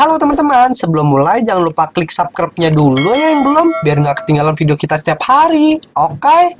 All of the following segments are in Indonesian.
Halo teman-teman, sebelum mulai jangan lupa klik subscribe-nya dulu ya yang belum, biar nggak ketinggalan video kita setiap hari. Oke?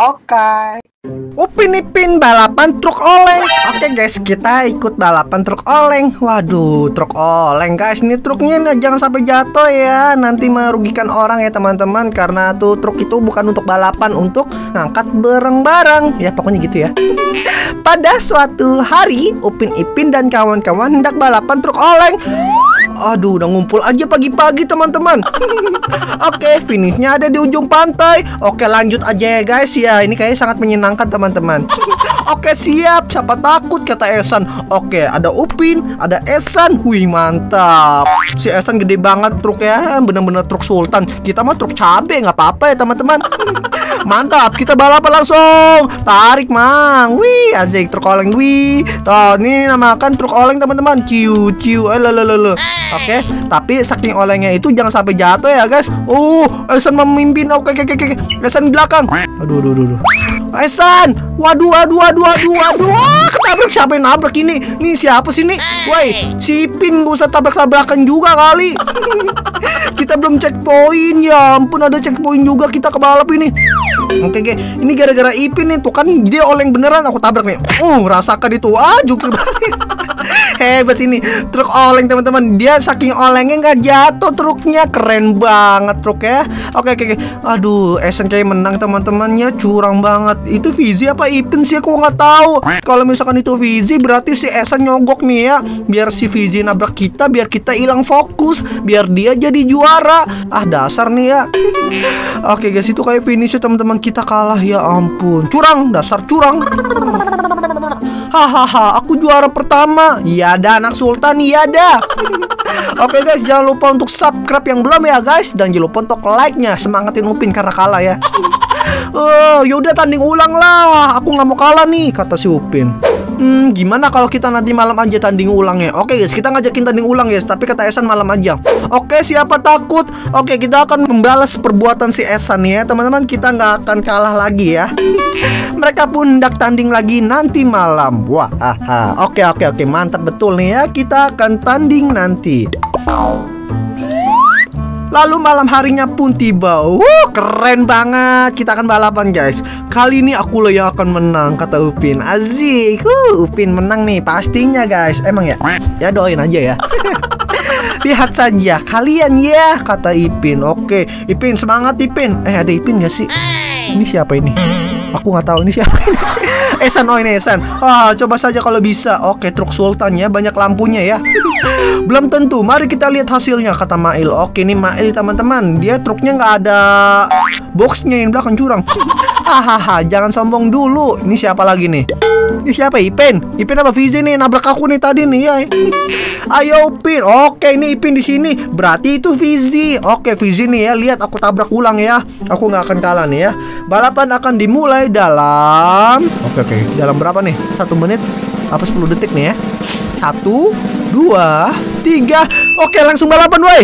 Upin Ipin balapan truk oleng. Oke guys, kita ikut balapan truk oleng. Waduh, truk oleng guys. Ini truknya jangan sampai jatuh ya. Nanti merugikan orang ya teman-teman. Karena tuh truk itu bukan untuk balapan, untuk ngangkat barang-barang. Ya pokoknya gitu ya. Pada suatu hari, Upin Ipin dan kawan-kawan hendak balapan truk oleng. Aduh, udah ngumpul aja pagi-pagi teman-teman. Oke, finishnya ada di ujung pantai. Oke, lanjut aja ya guys ya. Ini kayaknya sangat menyenangkan teman-teman. Oke, siap. Siapa takut, kata Esan. Oke, ada Upin, ada Esan. Wih, mantap. Si Esan gede banget truknya, bener-bener truk sultan. Kita mah truk cabe, nggak apa-apa ya teman-teman. Mantap, kita balapan langsung. Tarik mang. Wih, asik truk oleng. Wih, tuh ini namakan truk oleng teman-teman. Ciu ciu. Oke, tapi saking olengnya itu jangan sampai jatuh ya guys. Esan memimpin. Oke. Esan di belakang. Aduh. Esan. Waduh. Ketabrak, siapa yang nabrak ini? Nih siapa sih nih? Woi, si Ipin gak usah tabrak-tabrakan juga kali. Kita belum checkpoint. Ya ampun, ada checkpoint juga kita ke balap ini. Oke, ini gara-gara Ipin nih. Tuh kan dia oleng beneran, aku tabrak nih. Rasakan itu. Jukir balik. Hebat ini truk oleng teman-teman. Dia saking olengnya nggak jatuh truknya. Keren banget truk ya. Oke. Aduh, Esan kayak menang teman-teman ya. Curang banget. Itu Fizi apa Ipin sih, aku nggak tahu. Kalau misalkan itu Fizi berarti si Esan nyogok nih ya. Biar si Fizi nabrak kita, biar kita hilang fokus, biar dia jadi juara. Dasar nih ya. Oke guys, itu kayak finish teman-teman. Kita kalah, ya ampun. Curang, dasar curang. Hahaha, aku juara pertama. Iya dah, anak sultan, iya dah. Oke guys, jangan lupa untuk subscribe yang belum ya guys. Dan jangan lupa untuk like-nya. Semangatin Upin karena kalah ya. Yaudah tanding ulang lah. Aku nggak mau kalah nih, kata si Upin. Gimana kalau kita nanti malam aja tanding ulang ya? Oke guys, kita ngajakin tanding ulang guys. Tapi kata Esan malam aja. Oke, siapa takut? Oke, kita akan membalas perbuatan si Esan ya teman-teman. Kita nggak akan kalah lagi ya. Mereka pun hendak tanding lagi nanti malam. Wah, Oke, mantap betul nih ya. Kita akan tanding nanti. Lalu malam harinya pun tiba. Keren banget. Kita akan balapan guys. Kali ini aku loh yang akan menang, kata Upin. Azik. Upin menang nih pastinya guys. Emang ya? Ya doain aja ya. Lihat saja kalian ya, kata Ipin. Oke, Ipin semangat Ipin. Ada Ipin gak sih? Ini siapa ini? Aku nggak tahu ini siapa ini. Esan, ini Esan. Coba saja kalau bisa. Oke, truk sultan ya, banyak lampunya ya. Belum tentu, mari kita lihat hasilnya, kata Mail. Oke, ini Mail teman-teman. Dia truknya nggak ada boxnya, yang belakang curang. Jangan sombong dulu. Ini siapa lagi nih? Ini siapa? Ipin apa Fizi nih? Nabrak aku nih tadi nih ya. Ayo Upin. Oke, ini Ipin di sini. Berarti itu Fizi. Oke, Fizi nih ya. Lihat aku tabrak ulang ya. Aku nggak akan kalah nih ya. Balapan akan dimulai dalam dalam berapa nih? 1 menit apa 10 detik nih ya. 1, 2, 3. Oke, langsung balapan woi.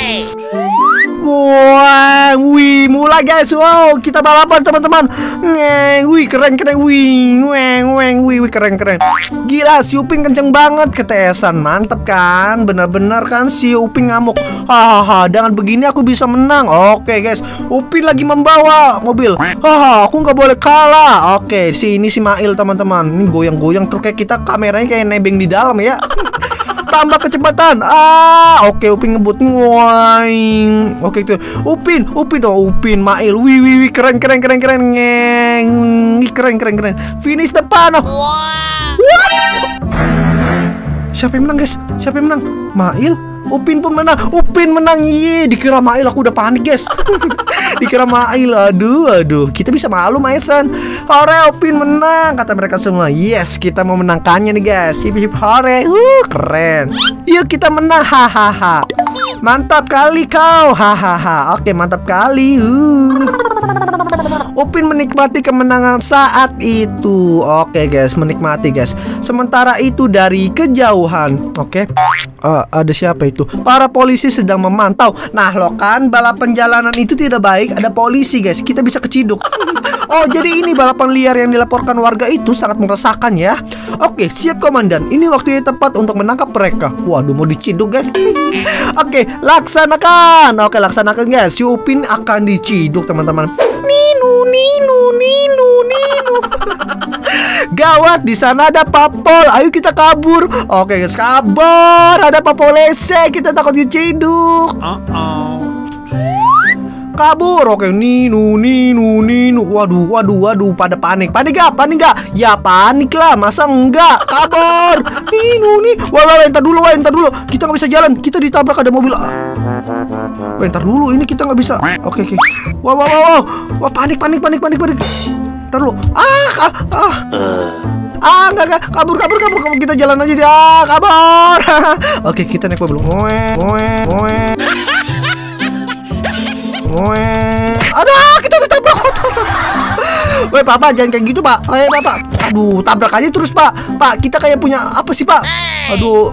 Wih, mulai guys. Wow, kita balapan teman-teman. Wih, keren. Wih, keren. Gila, si Upin kenceng banget, kata Esan. Mantep kan? Bener-bener kan si Upin ngamuk. Dengan begini aku bisa menang. Oke guys, Upin lagi membawa mobil. Aku nggak boleh kalah. Oke, ini si Mail teman-teman. Ini goyang-goyang truknya, kita kameranya kayak nebeng di dalam ya. Tambah kecepatan. Oke, Upin ngebut. Oke, itu Upin Mail. Wih, keren. Keren. Finish depan. Siapa yang menang guys? Mail? Upin pun menang. Dikira Mail, aku udah panik guys. Dikira Mail. Aduh. Kita bisa malu Maesan. Hore, Upin menang, kata mereka semua. Yes, kita mau menangkannya nih guys. Hip hore. Keren. Yuk kita menang. Mantap kali kau. Oke, mantap kali. Upin menikmati kemenangan saat itu. Oke guys, menikmati guys. Sementara itu dari kejauhan, oke, ada siapa itu? Para polisi sedang memantau. Nah lo kan, balapan jalanan itu tidak baik, ada polisi guys, kita bisa keciduk. Oh jadi ini balapan liar yang dilaporkan warga itu sangat meresahkan ya. Oke siap komandan, ini waktunya tepat untuk menangkap mereka. Waduh mau diciduk guys. Oke laksanakan. Oke laksanakan guys, si Upin akan diciduk teman-teman. Ninu ninu ninu ninu. Gawat, di sana ada papol. Ayo kita kabur. Oke guys, kabur. Ada papol lese, kita takut diciduk. Kabur. Oke, ninu ninu ninu. Waduh, pada panik. Panik gak? Ya panik lah, masa enggak? Kabur. Ninu nih. Wah, entar dulu. Kita nggak bisa jalan. Kita ditabrak ada mobil. Wah, entar dulu, ini kita nggak bisa. Oke. Wah, panik. Entar dulu. Enggak. Kabur. Kita jalan aja dia. Kabur. Oke, kita naik mobil. Aduh, kita ditabrak motor. Woi, Papa, jangan kayak gitu, Pak. Bapak. Aduh, tabrak aja terus, Pak. Pak, kita kayak punya apa sih, Pak? Aduh.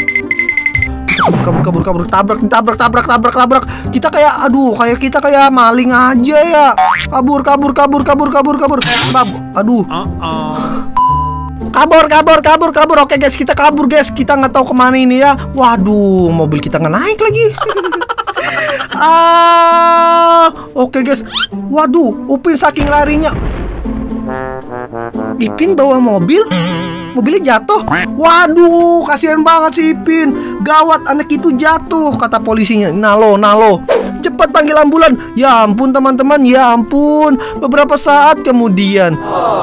Kabur. Tabrak. Kita kayak kita kayak maling aja ya. Kabur. Aduh. Kabur. Oke, guys, kita kabur, guys. Kita nggak tahu kemana ini ya. Waduh, mobil kita nggak naik lagi. Oke guys. Waduh, Upin saking larinya. Ipin bawa mobilnya jatuh. Waduh, kasihan banget si Ipin. Gawat, anak itu jatuh, kata polisinya. Nalo. Cepat panggil ambulan. Ya ampun teman-teman, ya ampun. Beberapa saat kemudian,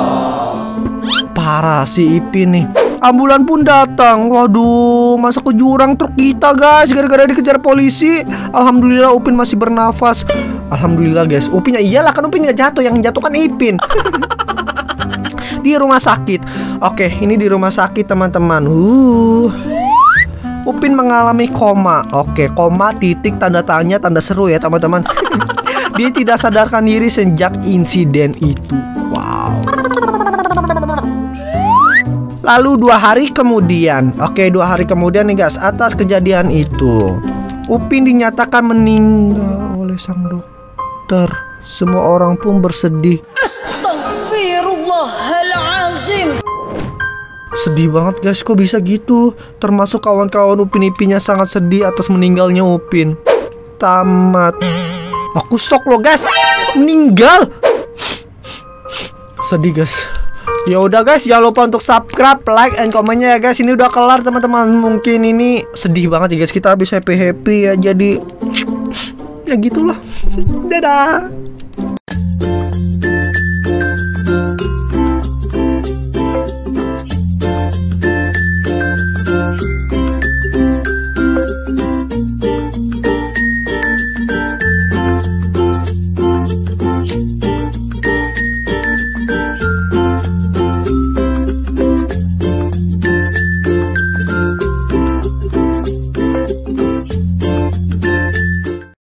parah si Ipin nih. Ambulan pun datang. Waduh, masuk ke jurang truk kita guys, gara-gara dikejar polisi. Alhamdulillah Upin masih bernafas. Alhamdulillah guys. Upinnya iyalah, kan Upin nggak jatuh, yang jatuh kan Ipin. Di rumah sakit. Oke, ini di rumah sakit teman-teman. Upin mengalami koma. Oke, koma titik tanda tanya tanda seru ya teman-teman. Dia tidak sadarkan diri sejak insiden itu. Wow. Lalu 2 hari kemudian, 2 hari kemudian nih guys, atas kejadian itu, Upin dinyatakan meninggal oleh sang dokter. Semua orang pun bersedih. Astagfirullahaladzim. Sedih banget guys, kok bisa gitu? Termasuk kawan-kawan Upin-Ipinnya sangat sedih atas meninggalnya Upin. Tamat. Aku shock loh guys, meninggal. Sedih guys. Ya udah guys, jangan lupa untuk subscribe, like, and komennya ya guys. Ini udah kelar teman-teman. Mungkin ini sedih banget ya guys. Kita habis happy ya. Jadi ya gitulah. Dadah.